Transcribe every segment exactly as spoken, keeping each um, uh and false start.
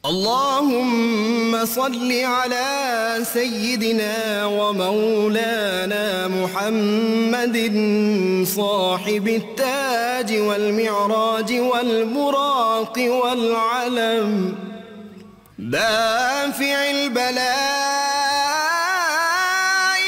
اللهم صل على سيدنا ومولانا محمد صاحب التاج والمعراج والبراق والعلم، دافع البلاء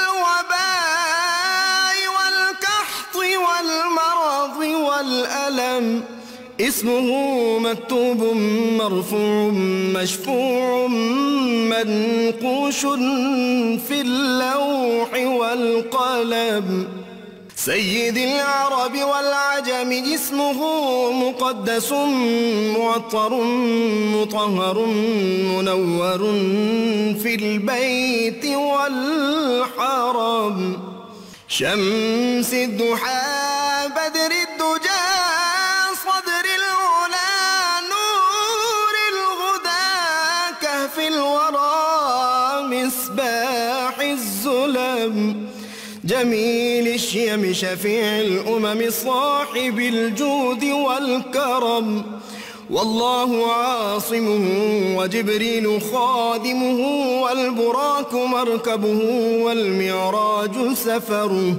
والوباء والكحط والمرض والألم، اسمه مكتوب مرفوع مشفوع منقوش في اللوح والقلم، سيد العرب والعجم، اسمه مقدس معطر مطهر منور في البيت والحرم، شمس الضحى بدر الدجى صدر العلا نور الهدى كهف الورى مصباح الظلم، جميل الشيم شفيع الأمم صاحب الجود والكرم، والله عاصمه وجبريل خادمه والبراك مركبه والمعراج سفره،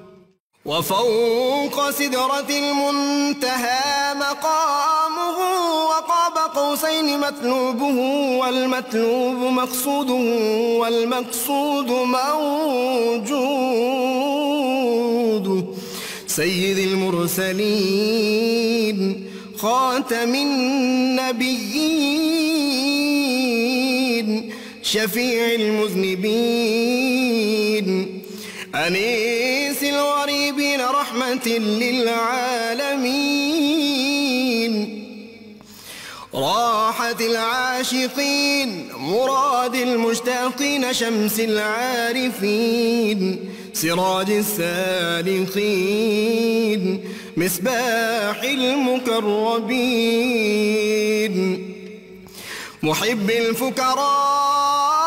وفوق سدرة المنتهى مقامه وقاب قوسين مطلوبه والمطلوب مقصوده والمقصود موجود، سيد المرسلين خاتم النبيين شفيع المذنبين أنيس الغريبين رحمة للعالمين، راحة العاشقين مراد المشتاقين شمس العارفين سراج السالكين مصباح المكرمين، محب الفكراء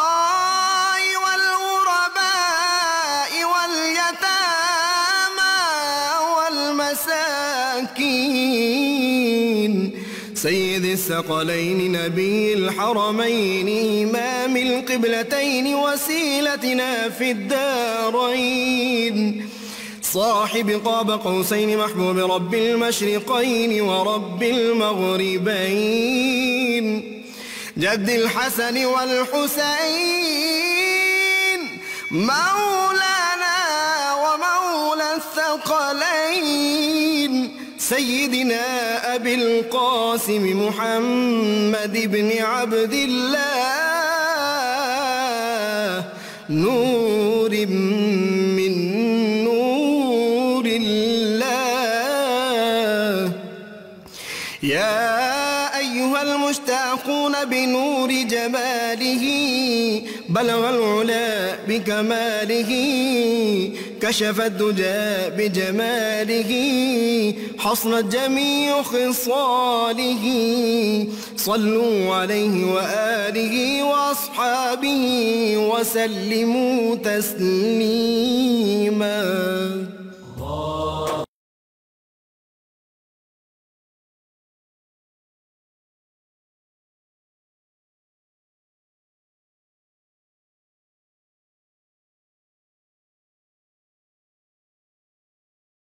سيد الثقلين نبي الحرمين إمام القبلتين وسيلتنا في الدارين، صاحب قاب قوسين محبوب رب المشرقين ورب المغربين، جد الحسن والحسين مولانا ومولى الثقلين، سيدنا أبي القاسم محمد بن عبد الله نور من نور الله، يا أيها المشتاقون بنور جماله بلغ العلا بكماله، كشف الدجى بجماله حصلت جميع خصاله، صلوا عليه وآله وأصحابه وسلموا تسليما.